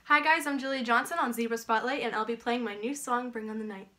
Hi guys, I'm Julia Johnson on Zebra Spotlight and I'll be playing my new song, Bring on the Night.